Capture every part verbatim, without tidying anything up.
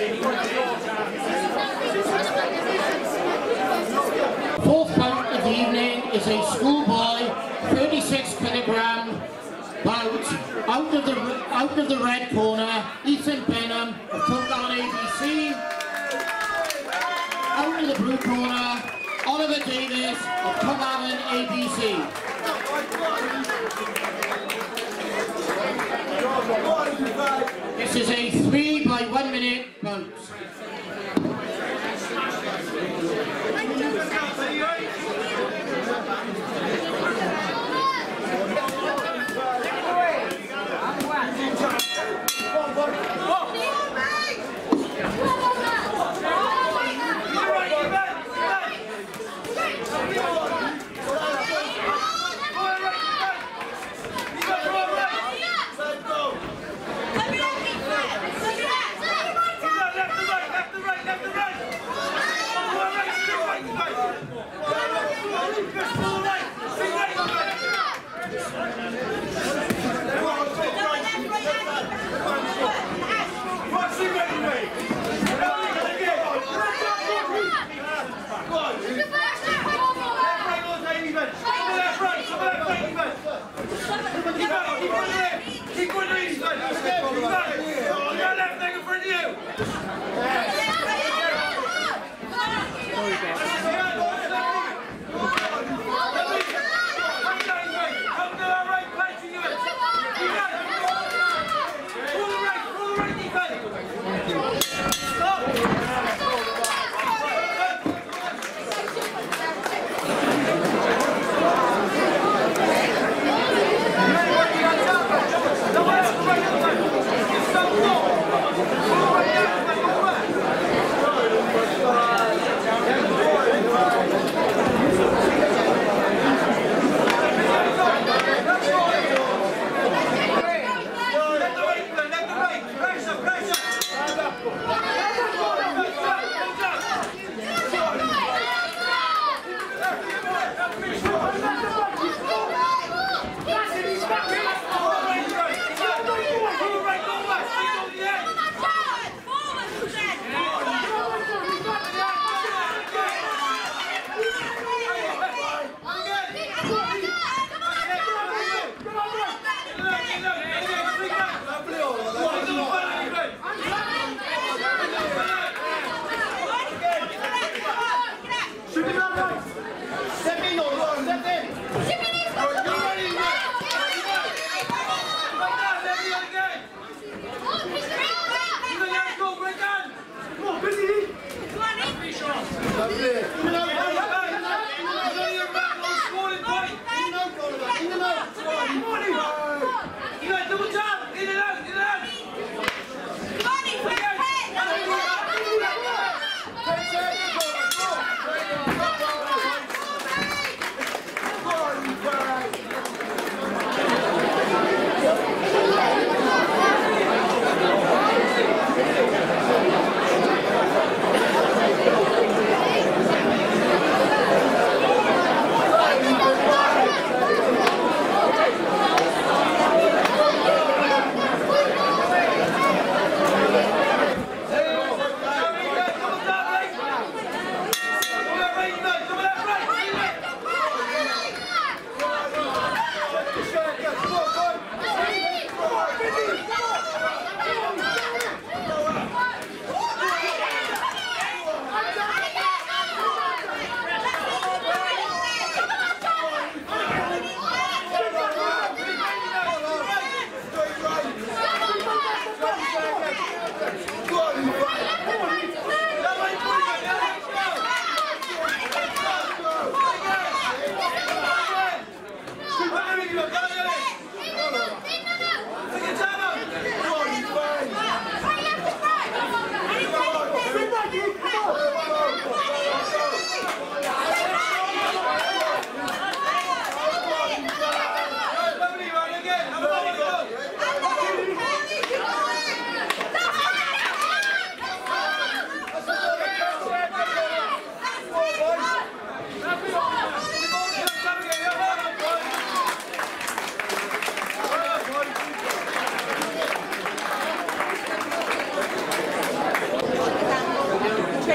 Fourth bout of the evening is a schoolboy thirty-six kilogram bout. Out of the out of the red corner, Ethan Benham of Cwmavon A B C. Out of the blue corner, Oliver Davies of Cwmavon A B C. This is a three by one minute bout. Left to right, left to right, left to right!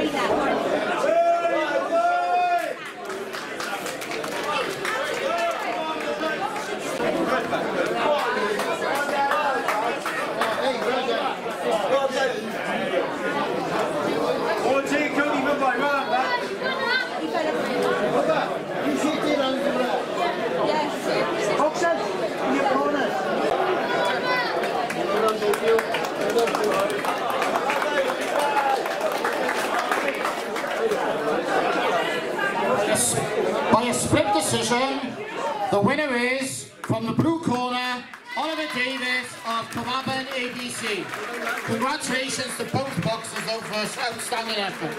By a split decision, the winner is, from the blue corner, Davies of Cwmavon A B C. Congratulations to both boxers though for an outstanding effort.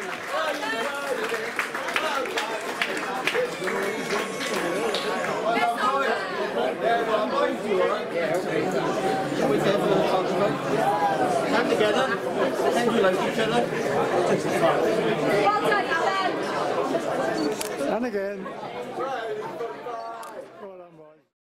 Stand together, pretend you like each other. And again.